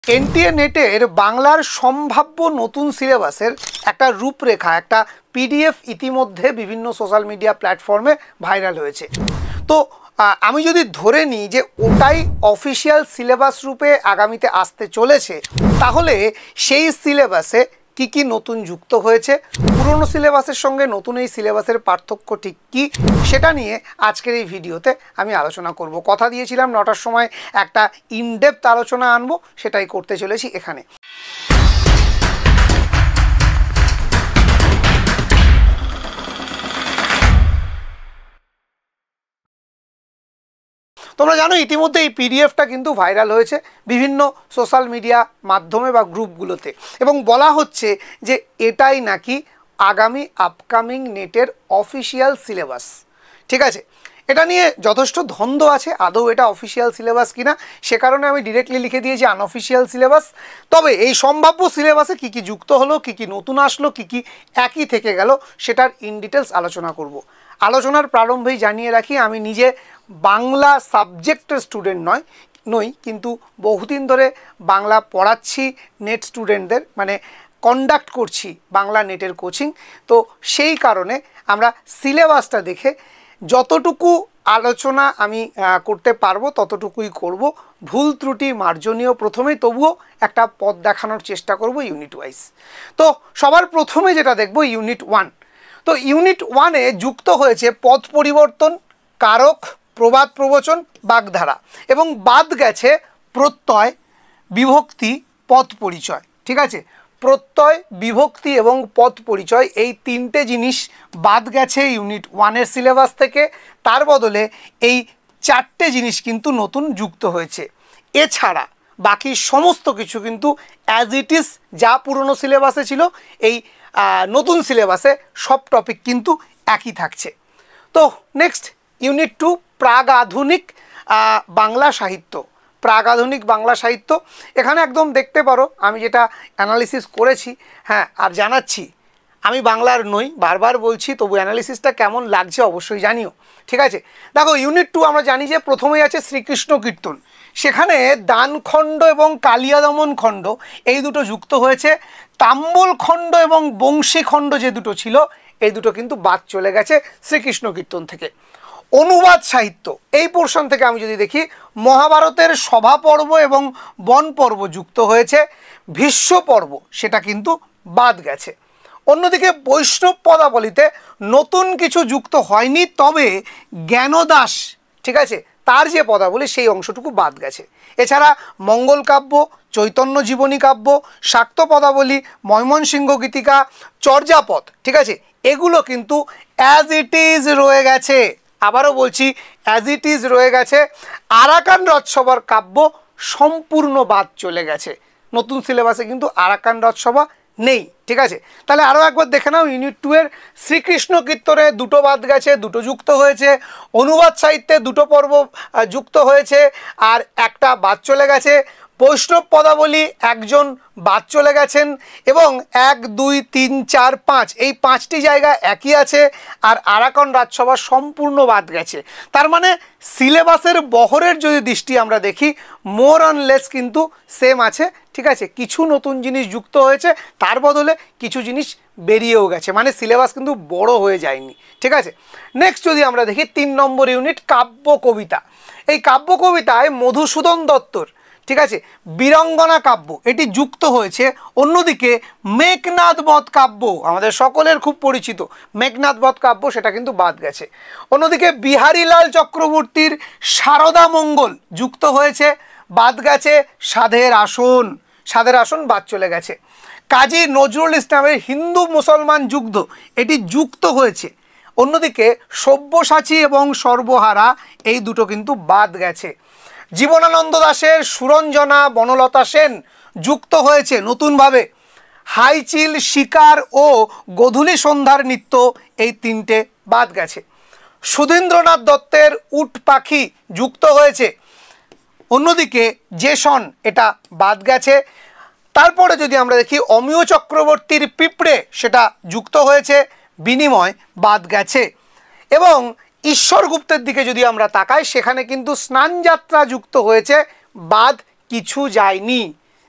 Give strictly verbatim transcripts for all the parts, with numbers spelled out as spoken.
NTA নেটের বাংলার সম্ভাব্য নতুন সিলেবাসের একটা রূপরেখা, একটা পিডিএফ ইতিমধ্যে বিভিন্ন সোশ্যাল মিডিয়া প্ল্যাটফর্মে ভাইরাল হয়েছে। তো আমি যদি ধরে নিই যে ওটাই অফিসিয়াল সিলেবাস রূপে আগামীতে আসতে চলেছে, তাহলে সেই সিলেবাসে কি কি নতুন যুক্ত হয়েছে, পুরনো সিলেবাসের সঙ্গে নতুন এই সিলেবাসের পার্থক্য ঠিক কী, সেটা নিয়ে আজকের এই ভিডিওতে আমি আলোচনা করব। কথা দিয়েছিলাম নটার সময় একটা ইনডেপথ আলোচনা আনবো, সেটাই করতে চলেছি এখানে। তোমরা জানো ইতিমধ্যে এই পিডিএফটা কিন্তু ভাইরাল হয়েছে বিভিন্ন সোশ্যাল মিডিয়া মাধ্যমে বা গ্রুপগুলোতে, এবং বলা হচ্ছে যে এটাই নাকি আগামী আপকামিং নেটের অফিসিয়াল সিলেবাস। ঠিক আছে, এটা নিয়ে যথেষ্ট দ্বন্দ্ব আছে, আদৌ এটা অফিসিয়াল সিলেবাস কিনা, সে কারণে আমি ডিরেক্টলি লিখে দিয়েছি আনঅফিসিয়াল সিলেবাস। তবে এই সম্ভাব্য সিলেবাসে কী কী যুক্ত হলো, কী কী নতুন আসলো, কী কী একই থেকে গেল, সেটার ইন ডিটেলস আলোচনা করব। আলোচনার প্রারম্ভেই জানিয়ে রাখি, আমি নিজে বাংলা সাবজেক্টের স্টুডেন্ট নয় নই কিন্তু বহুদিন ধরে বাংলা পড়াচ্ছি নেট স্টুডেন্টদের, মানে কন্ডাক্ট করছি বাংলা নেটের কোচিং। তো সেই কারণে আমরা সিলেবাসটা দেখে যতটুকু আলোচনা আমি করতে পারবো ততটুকুই করব, ভুল ত্রুটি মার্জনীয় প্রথমেই, তবুও একটা পথ দেখানোর চেষ্টা করব ইউনিট ওয়াইজ। তো সবার প্রথমে যেটা দেখব ইউনিট ওয়ান। তো ইউনিট ওয়ানে যুক্ত হয়েছে পদ পরিবর্তন, কারক, প্রবাদ প্রবচন, বাগধারা, এবং বাদ গেছে প্রত্যয়, বিভক্তি, পদ পরিচয়। ঠিক আছে, প্রত্যয়, বিভক্তি এবং পদ পরিচয় এই তিনটে জিনিস বাদ গেছে ইউনিট ওয়ানের সিলেবাস থেকে। তার বদলে এই চারটে জিনিস কিন্তু নতুন যুক্ত হয়েছে। এছাড়া বাকি সমস্ত কিছু কিন্তু অ্যাজ ইট ইজ যা পুরনো সিলেবাসে ছিল, এই নতুন সিলেবাসে সব টপিক কিন্তু একই থাকছে। তো নেক্সট ইউনিট টু, প্রাগ আধুনিক বাংলা সাহিত্য। প্রাগ আধুনিক বাংলা সাহিত্য এখানে একদম দেখতে পারো আমি যেটা অ্যানালিসিস করেছি। হ্যাঁ, আর জানাচ্ছি আমি বাংলার নই, বারবার বলছি, তবু অ্যানালিসিসটা কেমন লাগছে অবশ্যই জানিও। ঠিক আছে, দেখো ইউনিট টু আমরা জানি যে প্রথমেই আছে শ্রীকৃষ্ণ কীর্তন। সেখানে দানখণ্ড এবং কালিয়াদমন খণ্ড এই দুটো যুক্ত হয়েছে। তাম্বল খণ্ড এবং বংশী খণ্ড যে দুটো ছিল, এই দুটো কিন্তু বাদ চলে গেছে শ্রীকৃষ্ণ কীর্তন থেকে। অনুবাদ সাহিত্য এই পোর্শন থেকে আমি যদি দেখি, মহাভারতের সভা পর্ব এবং বন পর্ব যুক্ত হয়েছে। ভীষ্ম পর্ব সেটা কিন্তু বাদ গেছে। অন্যদিকে বৈষ্ণব পদাবলিতে নতুন কিছু যুক্ত হয়নি, তবে জ্ঞানদাস, ঠিক আছে, তার যে পদাবলী সেই অংশটুকু বাদ গেছে। এছাড়া মঙ্গল কাব্য, চৈতন্য জীবনী কাব্য, শাক্ত পদাবলী, ময়মনসিংহ গীতিকা, চর্যাপদ, ঠিক আছে, এগুলো কিন্তু অ্যাজ ইট ইজ রয়ে গেছে। আবারও বলছি, অ্যাজ ইট ইজ রয়ে গেছে। আরাকান রথসভার কাব্য সম্পূর্ণ বাদ চলে গেছে। নতুন সিলেবাসে কিন্তু আরাকান রথসভা নেই। ঠিক আছে, তাহলে আরও একবার দেখে নাও, ইউনিট টু এর শ্রীকৃষ্ণ কীর্তনে দুটো বাদ গেছে, দুটো যুক্ত হয়েছে। অনুবাদ সাহিত্যে দুটো পর্ব যুক্ত হয়েছে আর একটা বাদ চলে গেছে। বৈষ্ণব পদাবলী একজন বাদ চলে গেছেন, এবং এক দুই তিন চার পাঁচ এই পাঁচটি জায়গা একই আছে, আর আরাকান রাজসভা সম্পূর্ণ বাদ গেছে। তার মানে সিলেবাসের বহরের যদি দৃষ্টি আমরা দেখি, মোর অন লেস কিন্তু সেম আছে। ঠিক আছে, কিছু নতুন জিনিস যুক্ত হয়েছে, তার বদলে কিছু জিনিস বেরিয়েও গেছে, মানে সিলেবাস কিন্তু বড় হয়ে যায়নি। ঠিক আছে, নেক্সট যদি আমরা দেখি তিন নম্বর ইউনিট, কাব্য কবিতা। এই কাব্য কবিতায় মধুসূদন দত্তর, ঠিক আছে, বীরাঙ্গনা কাব্য এটি যুক্ত হয়েছে। অন্যদিকে মেঘনাদ বধ কাব্য আমাদের সকলের খুব পরিচিত মেঘনাদ বধ কাব্য, সেটা কিন্তু বাদ গেছে। অন্যদিকে বিহারীলাল চক্রবর্তীর শারদা মঙ্গল যুক্ত হয়েছে, বাদ গেছে সাধের আসন। সাধের আসন বাদ চলে গেছে। কাজী নজরুল ইসলামের হিন্দু মুসলমান যুদ্ধ এটি যুক্ত হয়েছে। অন্যদিকে সব্যসাচী এবং সর্বহারা এই দুটো কিন্তু বাদ গেছে। জীবনানন্দ দাশের সুরঞ্জনা বনলতা সেন যুক্ত হয়েছে নতুনভাবে। হাইচিল, শিকার ও গোধূলি সন্ধ্যার নৃত্য এই তিনটে বাদ গেছে। সুধীন্দ্রনাথ দত্তের উট পাখি যুক্ত হয়েছে। অন্যদিকে জেসন এটা বাদ গেছে। তারপরে যদি আমরা দেখি অমিয় চক্রবর্তীর পিঁপড়ে সেটা যুক্ত হয়েছে, বিনিময় বাদ গেছে। এবং ঈশ্বর গুপ্তের দিকে যদি আমরা তাকাই, সেখানে কিন্তু স্নানযাত্রা যুক্ত হয়েছে, বাদ কিছু যায়নি।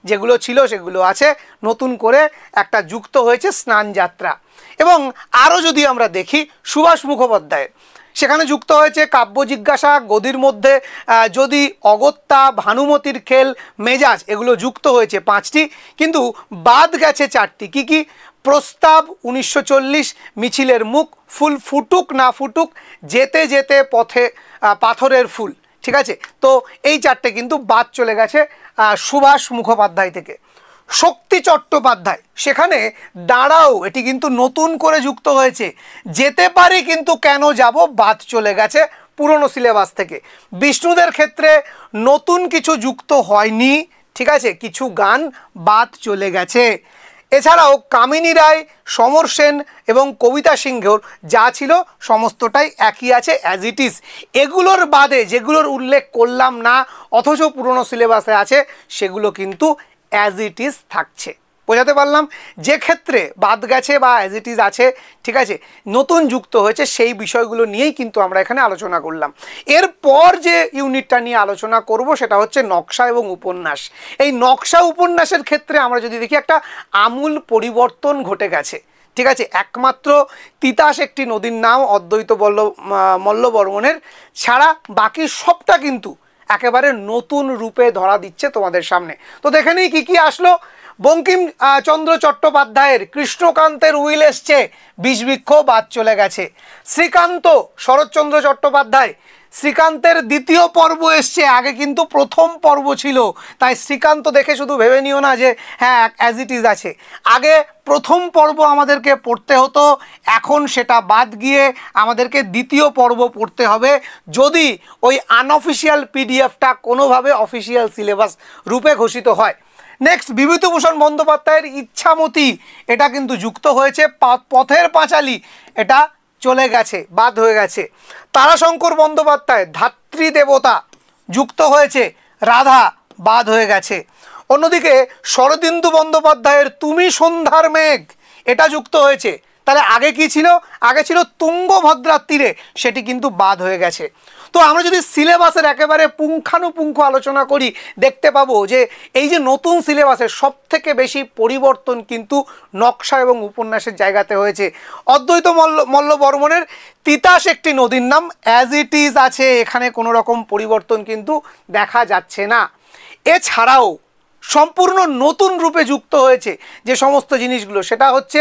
যেগুলো ছিল সেগুলো আছে, নতুন করে একটা যুক্ত হয়েছে স্নানযাত্রা। এবং আরও যদি আমরা দেখি সুভাষ মুখোপাধ্যায়ের, সেখানে যুক্ত হয়েছে কাব্য জিজ্ঞাসা, গদির মধ্যে যদি, অগত্যা, ভানুমতির খেল, মেজাজ, এগুলো যুক্ত হয়েছে পাঁচটি, কিন্তু বাদ গেছে চারটি। কি কি? প্রস্তাব, উনিশশো চল্লিশ, মিছিলের মুখ, ফুল ফুটুক না ফুটুক, যেতে যেতে পথে পাথরের ফুল। ঠিক আছে, তো এই চারটে কিন্তু বাদ চলে গেছে সুভাষ মুখোপাধ্যায় থেকে। শক্তি চট্টোপাধ্যায়, সেখানে দাঁড়াও, এটি কিন্তু নতুন করে যুক্ত হয়েছে। যেতে পারি কিন্তু কেন যাব, বাদ চলে গেছে পুরনো সিলেবাস থেকে। বিষ্ণুদের ক্ষেত্রে নতুন কিছু যুক্ত হয়নি, ঠিক আছে, কিছু গান বাদ চলে গেছে। এছাড়াও কামিনী রায়, সমর সেন এবং কবিতা সিংহর যা ছিল সমস্তটাই একই আছে, অ্যাজ ইট ইজ। এগুলোর বাদে যেগুলোর উল্লেখ করলাম না অথচ পুরনো সিলেবাসে আছে, সেগুলো কিন্তু অ্যাজ ইট ইজ থাকছে। বোঝাতে পারলাম? যে ক্ষেত্রে বাদ গেছে বা অ্যাজ ইট ইজ আছে, ঠিক আছে, নতুন যুক্ত হয়েছে, সেই বিষয়গুলো নিয়েই কিন্তু আমরা এখানে আলোচনা করলাম। এরপর যে ইউনিটটা নিয়ে আলোচনা করব সেটা হচ্ছে নকশা এবং উপন্যাস। এই নকশা উপন্যাসের ক্ষেত্রে আমরা যদি দেখি, একটা আমূল পরিবর্তন ঘটে গেছে। ঠিক আছে, একমাত্র তিতাস একটি নদীর নাম অদ্বৈত বল্ল মল্লবর্মণের ছাড়া বাকি সবটা কিন্তু একেবারে নতুন রূপে ধরা দিচ্ছে তোমাদের সামনে। তো দেখে নিই কী কী আসলো। বঙ্কিম চন্দ্র চট্টোপাধ্যায়ের কৃষ্ণকান্তের উইল এসছে, বিষবৃক্ষ বাদ চলে গেছে। শ্রীকান্ত, শরৎচন্দ্র চট্টোপাধ্যায়, শ্রীকান্তের দ্বিতীয় পর্ব এসছে, আগে কিন্তু প্রথম পর্ব ছিল, তাই শ্রীকান্ত দেখে শুধু ভেবে নিও না যে হ্যাঁ অ্যাজ ইট ইজ আছে। আগে প্রথম পর্ব আমাদেরকে পড়তে হতো, এখন সেটা বাদ গিয়ে আমাদেরকে দ্বিতীয় পর্ব পড়তে হবে, যদি ওই আনঅফিসিয়াল পিডিএফটা কোনোভাবে অফিসিয়াল সিলেবাস রূপে ঘোষিত হয়। নেক্সট, বিভূতিভূষণ বন্দ্যোপাধ্যায়ের ইচ্ছামতি, এটা কিন্তু যুক্ত হয়েছে। পথের পাঁচালী, এটা চলে গেছে, বাদ হয়ে গেছে। তারাশঙ্কর বন্দ্যোপাধ্যায় ধাত্রী দেবতা যুক্ত হয়েছে, রাধা বাদ হয়ে গেছে। অন্যদিকে শরদিন্দু বন্দ্যোপাধ্যায়ের তুমি সন্ধ্যার মেঘ, এটা যুক্ত হয়েছে। তাহলে আগে কি ছিল? আগে ছিল তুঙ্গভদ্রার তীরে, সেটি কিন্তু বাদ হয়ে গেছে। তো আমরা যদি সিলেবাসের একেবারে পুঙ্খানুপুঙ্খ আলোচনা করি, দেখতে পাবো যে এই যে নতুন সিলেবাসের সব থেকে বেশি পরিবর্তন কিন্তু নকশা এবং উপন্যাসের জায়গাতে হয়েছে। অদ্বৈত মল্ল মল্লবর্মণের তিতাস একটি নদীর নাম অ্যাজ ইট ইজ আছে, এখানে কোনো রকম পরিবর্তন কিন্তু দেখা যাচ্ছে না। এছাড়াও সম্পূর্ণ নতুন রূপে যুক্ত হয়েছে যে সমস্ত জিনিসগুলো, সেটা হচ্ছে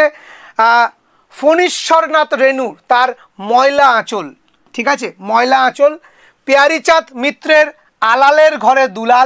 ফণীশ্বরনাথ রেণু তার ময়লা আঁচল, ঠিক আছে, ময়লা আঁচল। পিয়ারীচাঁদ মিত্রের আলালের ঘরে দুলাল,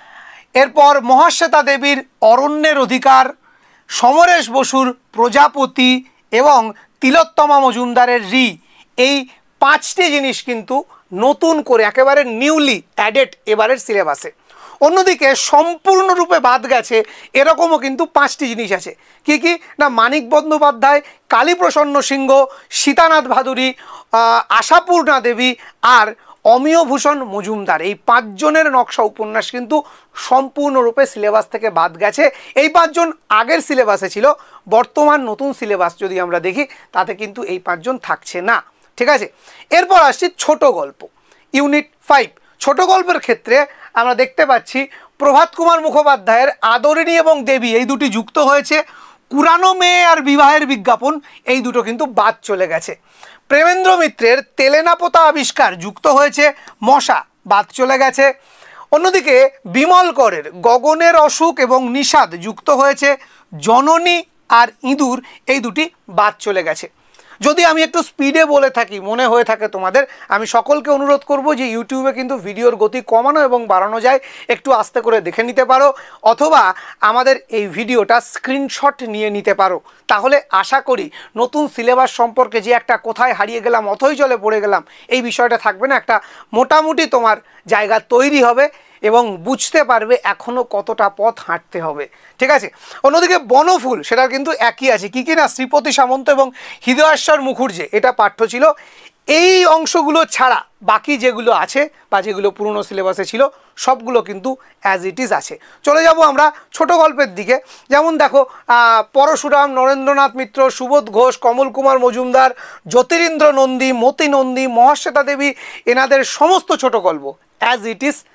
এরপর মহাশ্বেতা দেবীর অরণ্যের অধিকার, সমরেশ বসুর প্রজাপতি এবং তিলোত্তমা মজুমদারের রি, এই পাঁচটি জিনিস কিন্তু নতুন করে একেবারে নিউলি অ্যাডেড এবারের সিলেবাসে। অন্যদিকে সম্পূর্ণরূপে বাদ গেছে এরকমও কিন্তু পাঁচটি জিনিস আছে। কি কি না, মানিক বন্দ্যোপাধ্যায়, কালীপ্রসন্ন সিংহ, সীতানাথ ভাদুরী, আশাপূর্ণা দেবী আর অমিয়ভূষণ মজুমদার, এই পাঁচজনের নকশা উপন্যাস কিন্তু সম্পূর্ণরূপে সিলেবাস থেকে বাদ গেছে। এই পাঁচজন আগের সিলেবাসে ছিল, বর্তমান নতুন সিলেবাস যদি আমরা দেখি তাতে কিন্তু এই পাঁচজন থাকছে না। ঠিক আছে, এরপর আসছি ছোট গল্প, ইউনিট ফাইভ। ছোট গল্পের ক্ষেত্রে আমরা দেখতে পাচ্ছি প্রভাত কুমার মুখোপাধ্যায়ের আদরিণী এবং দেবী, এই দুটি যুক্ত হয়েছে। কুরানো মেয়ে আর বিবাহের বিজ্ঞাপন, এই দুটো কিন্তু বাদ চলে গেছে। প্রেমেন্দ্র মিত্রের তেলেনাপোতা আবিষ্কার যুক্ত হয়েছে, মশা বাদ চলে গেছে। অন্যদিকে বিমল করের গগনের অসুখ এবং নিষাদ যুক্ত হয়েছে। জননী আর ইঁদুর, এই দুটি বাদ চলে গেছে। যদি আমি একটু স্পিডে বলে থাকি, মনে হয়ে থাকে তোমাদের, আমি সকলকে অনুরোধ করব যে ইউটিউবে কিন্তু ভিডিওর গতি কমানো এবং বাড়ানো যায়, একটু আস্তে করে দেখে নিতে পারো, অথবা আমাদের এই ভিডিওটা স্ক্রিনশট নিয়ে নিতে পারো। তাহলে আশা করি নতুন সিলেবাস সম্পর্কে যে একটা কোথায় হারিয়ে গেলাম, অথই জলে পড়ে গেলাম, এই বিষয়টা থাকবে না, একটা মোটামুটি তোমার জায়গা তৈরি হবে এবং বুঝতে পারবে এখনও কতটা পথ হাঁটতে হবে। ঠিক আছে, অন্যদিকে বনফুল, সেটা কিন্তু একই আছে। কী কী না, শ্রীপতি সামন্ত এবং হৃদয়েশ্বর মুখুর্জি, এটা পাঠ্য ছিল। এই অংশগুলো ছাড়া বাকি যেগুলো আছে বা যেগুলো পুরনো সিলেবাসে ছিল সবগুলো কিন্তু অ্যাজ ইট ইজ আছে। চলে যাব আমরা ছোট গল্পের দিকে। যেমন দেখো, পরশুরাম, নরেন্দ্রনাথ মিত্র, সুবোধ ঘোষ, কমল কুমার মজুমদার, জ্যোতিরিন্দ্র নন্দী, মতি নন্দী, মহাশ্বেতা দেবী, এনাদের সমস্ত ছোট গল্প অ্যাজ ইট ইজ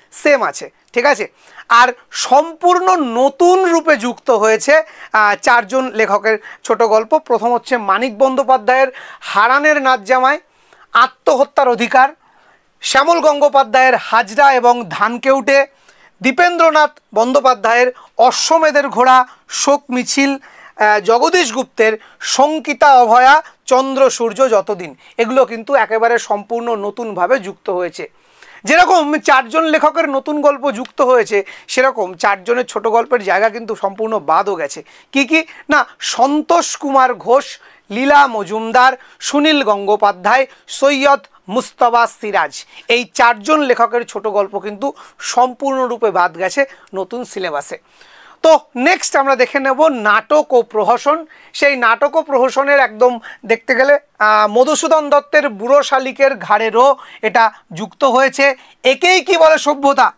সেম আছে, ঠিক আছে। আর সম্পূর্ণ নতুন রূপে যুক্ত হয়েছে চারজন লেখকের ছোট গল্প। প্রথম হচ্ছে মানিক বন্দ্যোপাধ্যায়ের হারানের নাচ জামাই, আত্মহত্যার অধিকার, শ্যামল গঙ্গোপাধ্যায়ের হাজরা এবং ধানকেউটে, দীপেন্দ্রনাথ বন্দ্যোপাধ্যায়ের অশ্বমেধের ঘোড়া, শোক মিছিল, জগদীশ গুপ্তের শঙ্কিতা অভয়া, চন্দ্র সূর্য যতদিন। এগুলো কিন্তু একেবারে সম্পূর্ণ নতুনভাবে যুক্ত হয়েছে। যেরকম চারজন লেখকের নতুন গল্প যুক্ত হয়েছে, সেরকম চারজনের ছোট গল্পের জায়গা কিন্তু সম্পূর্ণ বাদও গেছে। কি কি না, সন্তোষ কুমার ঘোষ, লীলা মজুমদার, সুনীল গঙ্গোপাধ্যায়, সৈয়দ মুস্তফা সিরাজ, এই চারজন লেখকের ছোট গল্প কিন্তু সম্পূর্ণরূপে বাদ গেছে নতুন সিলেবাসে। তো নেক্সট আমরা দেখে নেব নাটক ও প্রহসন। সেই নাটক ও প্রহসনের একদম দেখতে গেলে মধুসূদন দত্তের বুড়ো শালিকের ঘাড়েরও এটা যুক্ত হয়েছে। একেই কি বলে সভ্যতা,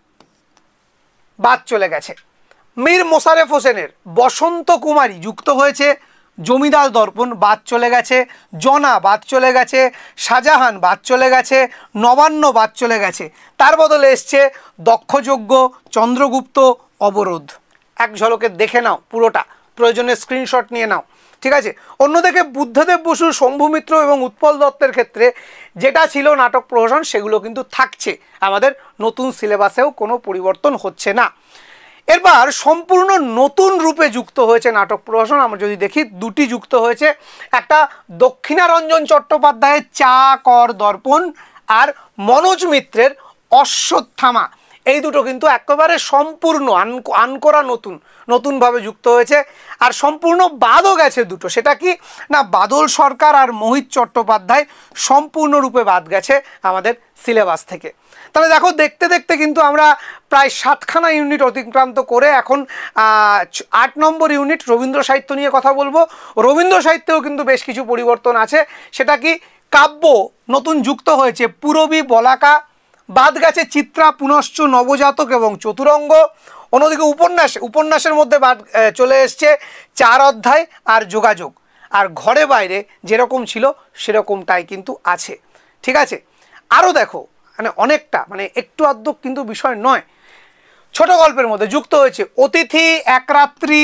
বাদ চলে গেছে। মীর মোশারেফ হোসেনের বসন্ত কুমারী যুক্ত হয়েছে। জমিদার দর্পণ বাদ চলে গেছে। জনা বাদ চলে গেছে। শাহজাহান বাদ চলে গেছে। নবান্ন বাদ চলে গেছে। তার বদলে এসছে দক্ষযজ্ঞ, চন্দ্রগুপ্ত, অবরোধ। এক ঝলকে দেখে নাও পুরোটা, প্রয়োজনে স্ক্রিনশট নিয়ে নাও, ঠিক আছে। অন্যদিকে বুদ্ধদেব বসু, শম্ভুমিত্র এবং উৎপল দত্তের ক্ষেত্রে যেটা ছিল নাটক প্রহসন, সেগুলো কিন্তু থাকছে আমাদের নতুন সিলেবাসেও, কোনো পরিবর্তন হচ্ছে না। এরপর সম্পূর্ণ নতুন রূপে যুক্ত হয়েছে নাটক প্রহসন। আমরা যদি দেখি দুটি যুক্ত হয়েছে, একটা দক্ষিণারঞ্জন চট্টোপাধ্যায়ের চা কর দর্পণ আর মনোজ মিত্রের অশ্বত্থামা। এই দুটো কিন্তু একেবারে সম্পূর্ণ আন আনকরা নতুন নতুনভাবে যুক্ত হয়েছে। আর সম্পূর্ণ বাদও গেছে দুটো, সেটা কি না, বাদল সরকার আর মোহিত চট্টোপাধ্যায় সম্পূর্ণরূপে বাদ গেছে আমাদের সিলেবাস থেকে। তাহলে দেখো, দেখতে দেখতে কিন্তু আমরা প্রায় সাতখানা ইউনিট অতিক্রান্ত করে এখন আট নম্বর ইউনিট রবীন্দ্র সাহিত্য নিয়ে কথা বলবো। রবীন্দ্র সাহিত্যেও কিন্তু বেশ কিছু পরিবর্তন আছে। সেটা কি, কাব্য নতুন যুক্ত হয়েছে পূরবী বলাকা, বাদ গেছে চিত্রা, পুনশ্চ, নবজাতক এবং চতুরঙ্গ। অন্যদিকে উপন্যাস উপন্যাসের মধ্যে বাদ চলে এসছে চার অধ্যায় আর যোগাযোগ। আর ঘরে বাইরে যেরকম ছিল সেরকমটাই কিন্তু আছে, ঠিক আছে। আরও দেখো, মানে অনেকটা, মানে একটু আধটু কিন্তু বিষয় নয়, ছোট গল্পের মধ্যে যুক্ত হয়েছে অতিথি, এক রাত্রি,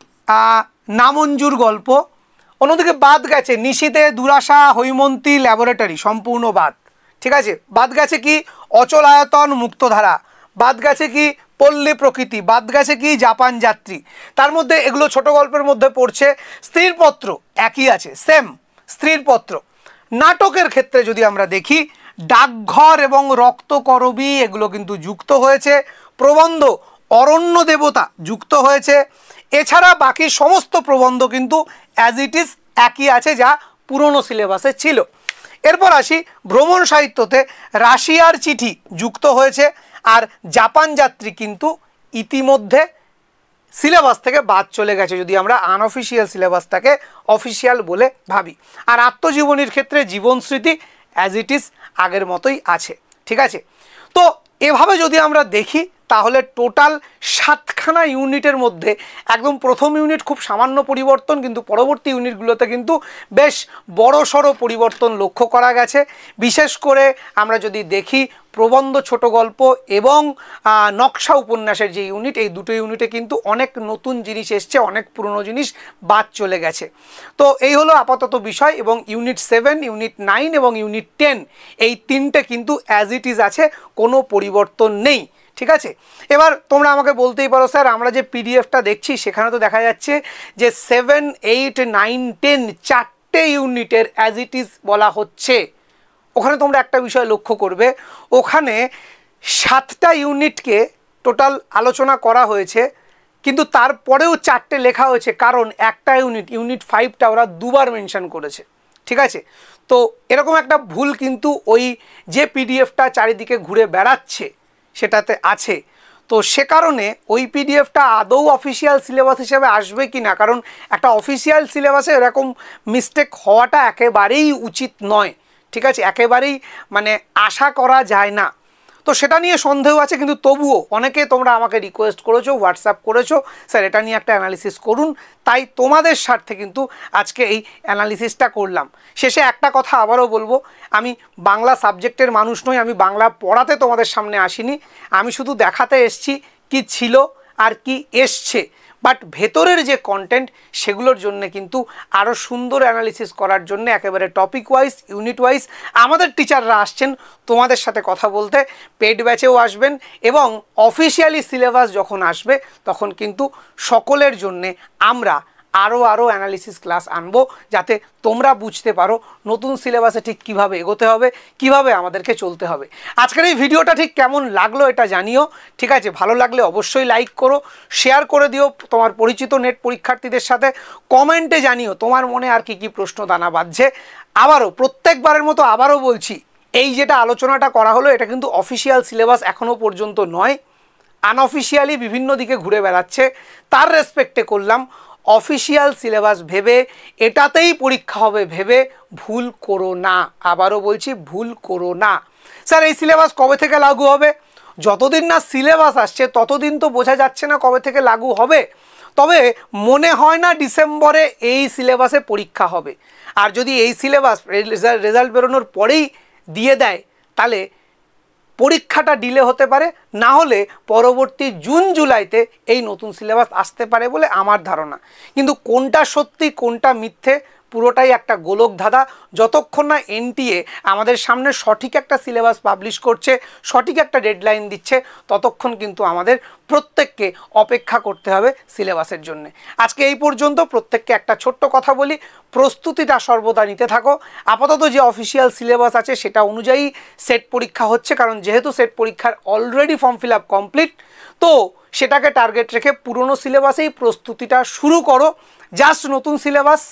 নামঞ্জুর গল্প। অন্যদিকে বাদ গেছে নিশীথে, দুরাশা, হৈমন্তী, ল্যাবরেটরি, সম্পূর্ণ বাদ, ঠিক আছে। বাদ গেছে কি অচলায়তন, মুক্তধারা। বাদ গেছে কি পল্লী প্রকৃতি। বাদ গেছে কি জাপান যাত্রী। তার মধ্যে এগুলো ছোট গল্পের মধ্যে পড়ছে। স্ত্রীর পত্র একই আছে, সেম স্ত্রীর পত্র। নাটকের ক্ষেত্রে যদি আমরা দেখি, ডাকঘর এবং রক্তকরবী এগুলো কিন্তু যুক্ত হয়েছে। প্রবন্ধ অরণ্য দেবতা যুক্ত হয়েছে। এছাড়া বাকি সমস্ত প্রবন্ধ কিন্তু অ্যাজ ইট ইজ একই আছে, যা পুরনো সিলেবাসে ছিল। এরপর আসি ভ্রমণ সাহিত্যতে, রাশিয়ার চিঠি যুক্ত হয়েছে। আর জাপান যাত্রী কিন্তু ইতিমধ্যে সিলেবাস থেকে বাদ চলে গেছে, যদি আমরা আনঅফিসিয়াল সিলেবাসটাকে অফিসিয়াল বলে ভাবি। আর আত্মজীবনীর ক্ষেত্রে জীবন স্মৃতি অ্যাজ ইট ইজ আগের মতোই আছে, ঠিক আছে। তো এভাবে যদি আমরা দেখি, তাহলে টোটাল সাতখানা ইউনিটের মধ্যে একদম প্রথম ইউনিট খুব সামান্য পরিবর্তন, কিন্তু পরবর্তী ইউনিটগুলোতে কিন্তু বেশ বড়সড় পরিবর্তন লক্ষ্য করা গেছে। বিশেষ করে আমরা যদি দেখি প্রবন্ধ, ছোট গল্প এবং নকশা উপন্যাসের যে ইউনিট, এই দুটো ইউনিটে কিন্তু অনেক নতুন জিনিস এসছে, অনেক পুরনো জিনিস বাদ চলে গেছে। তো এই হলো আপাতত বিষয়। এবং ইউনিট সেভেন, ইউনিট নাইন এবং ইউনিট টেন, এই তিনটে কিন্তু অ্যাজ ইট ইজ আছে, কোনো পরিবর্তন নেই, ঠিক আছে। এবার তোমরা আমাকে বলতেই পারো, স্যার আমরা যে পিডিএফটা দেখছি সেখানে তো দেখা যাচ্ছে যে সেভেন, এইট, নাইন, টেন চারটে ইউনিটের অ্যাজ ইট ইজ বলা হচ্ছে। ওখানে তোমরা একটা বিষয় লক্ষ্য করবে, ওখানে সাতটা ইউনিটকে টোটাল আলোচনা করা হয়েছে, কিন্তু তারপরেও চারটে লেখা হয়েছে, কারণ একটা ইউনিট ইউনিট ফাইভটা ওরা দুবার মেনশন করেছে, ঠিক আছে। তো এরকম একটা ভুল কিন্তু ওই যে পিডিএফটা চারিদিকে ঘুরে বেড়াচ্ছে সেটাতে আছে। তো সে কারণে ওই পিডিএফটা আদৌ অফিসিয়াল সিলেবাস হিসেবে আসবে কি না, কারণ একটা অফিসিয়াল সিলেবাসে এরকম মিস্টেক হওয়াটা একেবারেই উচিত নয়, ঠিক আছে, একেবারেই মানে আশা করা যায় না। তো সেটা নিয়ে সন্দেহ আছে, কিন্তু তবুও অনেকে তোমরা আমাকে রিকোয়েস্ট করেছো, হোয়াটসঅ্যাপ করেছো, স্যার এটা নিয়ে একটা অ্যানালিসিস করুন, তাই তোমাদের স্বার্থে কিন্তু আজকে এই অ্যানালিসিসটা করলাম। শেষে একটা কথা আবারও বলবো, আমি বাংলা সাবজেক্টের মানুষ নই, আমি বাংলা পড়াতে তোমাদের সামনে আসিনি, আমি শুধু দেখাতে এসছি কি ছিল আর কি এসছে, বাট ভেতরের যে কন্টেন্ট সেগুলোর জন্য কিন্তু আরও সুন্দর অ্যানালিসিস করার জন্য একেবারে টপিক ওয়াইজ, ইউনিট ওয়াইজ আমাদের টিচাররা আসছেন তোমাদের সাথে কথা বলতে, পেড ব্যাচেও আসবেন, এবং অফিসিয়ালি সিলেবাস যখন আসবে তখন কিন্তু সকলের জন্যে আমরা আরও আরও অ্যানালিসিস ক্লাস আনবো, যাতে তোমরা বুঝতে পারো নতুন সিলেবাসে ঠিক কিভাবে এগোতে হবে, কিভাবে আমাদেরকে চলতে হবে। আজকের এই ভিডিওটা ঠিক কেমন লাগলো এটা জানিও, ঠিক আছে? ভালো লাগলে অবশ্যই লাইক করো, শেয়ার করে দিও তোমার পরিচিত নেট পরীক্ষার্থীদের সাথে, কমেন্টে জানিও তোমার মনে আর কি কি প্রশ্ন দানা বাঁধছে। আবারও প্রত্যেকবারের মতো আবারও বলছি, এই যেটা আলোচনাটা করা হলো এটা কিন্তু অফিসিয়াল সিলেবাস এখনও পর্যন্ত নয়, আনঅফিসিয়ালি বিভিন্ন দিকে ঘুরে বেড়াচ্ছে, তার রেসপেক্টে করলাম। অফিসিয়াল সিলেবাস ভেবে এটাতেই পরীক্ষা হবে ভেবে ভুল করো না, আবারও বলছি ভুল করো না। স্যার এই সিলেবাস কবে থেকে লাগু হবে? যতদিন না সিলেবাস আসছে ততদিন তো বোঝা যাচ্ছে না কবে থেকে লাগু হবে, তবে মনে হয় না ডিসেম্বরে এই সিলেবাসে পরীক্ষা হবে। আর যদি এই সিলেবাস রেজাল্ট বেরোনোর পরেই দিয়ে দেয় তাহলে পরীক্ষাটা ডিলে হতে পারে, না হলে পরবর্তী জুন জুলাইতে এই নতুন সিলেবাস আসতে পারে বলে আমার ধারণা। কিন্তু কোনটা সত্যি কোনটা মিথ্যে পুরোটাই একটা গোলক ধাঁধা। যতক্ষণ না এনটিএ আমাদের সামনে সঠিক একটা সিলেবাস পাবলিশ করছে, সঠিক একটা ডেডলাইন দিচ্ছে, ততক্ষণ কিন্তু আমাদের প্রত্যেককে অপেক্ষা করতে হবে সিলেবাসের জন্য। আজকে এই পর্যন্ত। প্রত্যেককে একটা ছোট্ট কথা বলি, প্রস্তুতিটা সর্বদা নিতে থাকো। আপাতত যে অফিসিয়াল সিলেবাস আছে সেটা অনুযায়ী সেট পরীক্ষা হচ্ছে, কারণ যেহেতু সেট পরীক্ষার already form fill up complete, তো সেটাকে টার্গেট রেখে পুরনো সিলেবাসেই প্রস্তুতিটা শুরু করো। জাস্ট নতুন সিলেবাস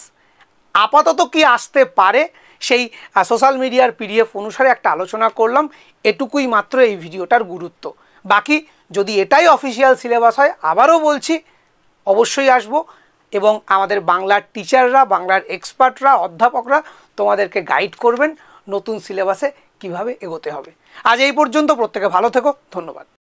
আপাতত কি আসতে পারে সেই সোশ্যাল মিডিয়ার পিডিএফ অনুসারে একটা আলোচনা করলাম, এটুকুই মাত্র এই ভিডিওটার গুরুত্ব। বাকি যদি এটাই অফিসিয়াল সিলেবাস হয় আবারও বলছি অবশ্যই আসব, এবং আমাদের বাংলার টিচাররা, বাংলার এক্সপার্টরা, অধ্যাপকরা তোমাদেরকে গাইড করবেন নতুন সিলেবাসে কিভাবে এগোতে হবে। আজ এই পর্যন্ত, প্রত্যেকে ভালো থেকো, ধন্যবাদ।